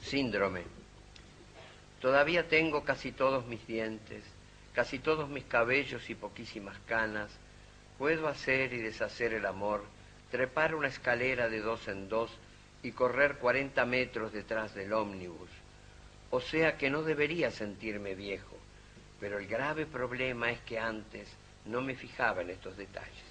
Síndrome. Todavía tengo casi todos mis dientes, casi todos mis cabellos y poquísimas canas. Puedo hacer y deshacer el amor, trepar una escalera de 2 en 2 y correr 40 metros detrás del ómnibus. O sea que no debería sentirme viejo, pero el grave problema es que antes no me fijaba en estos detalles.